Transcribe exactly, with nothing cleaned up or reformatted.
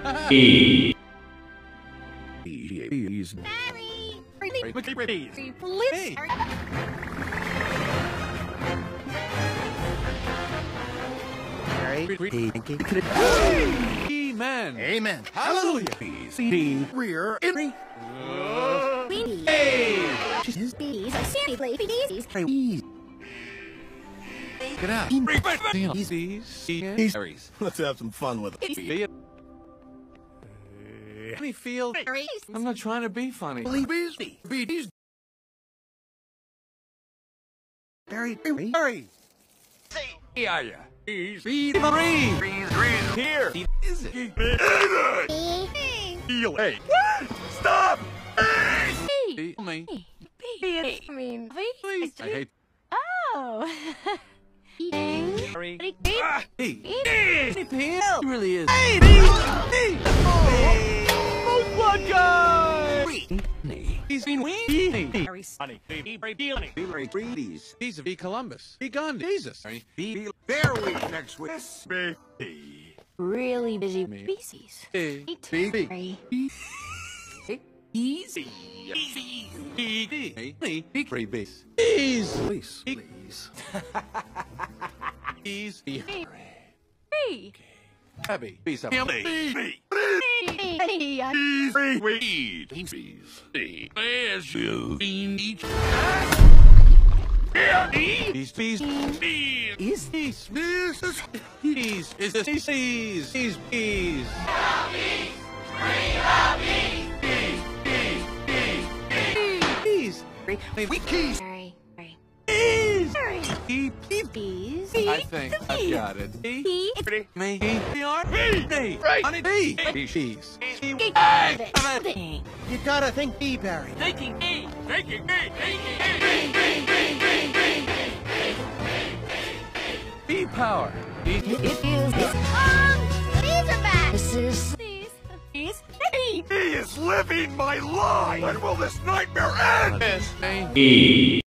E. He's Barry. Please. Please. Amen. Amen. Hallelujah. Bean. Rear in. Hey. Bees. Bees. Bees. Get out. Easy. Let's have some fun with it. Funny feel. I'm not trying to be funny. Bees. Bees. Barry. Barry. Hey, are ya? Bees. Bees. Breathe. Breeze. Breeze. Here. Is it? Feel. Hey. What? Stop. Hey. Me. I mean, Please. I hate. oh. Harry. Ah, hey. Hey. Hey, Pam. He really is. Hey. Hey. Hey. Most blood guy. He's been weed. Very Honey. Baby. Baby. Baby. Breedies. He's a V Columbus. Be gone. Jesus. Be. Bear week next week. Baby. really busy Me. species. Hey. Very Easy. Easy. Easy. Easy. Free base. Easy. Please. Please. Easy. free. Happy. Peace up. Hey. Free weed. Please. As you each. He's peace. Is Peace. this is Peace. Is this peace? Peace. Peace. Peace. Peace. we keys? Sorry. Sorry. Peace. Sorry. He. He. Bees. I think I've got it. He. He. Me. He. He. Are. He. Right. Honey. He. Peace. Peace. Hey. You gotta think B, Barry. Thinking me. Thinking me. Be power. He. It is. Um, bees are back. This is. Bees. Bees. He is living my life. When will this nightmare end? Hey. E.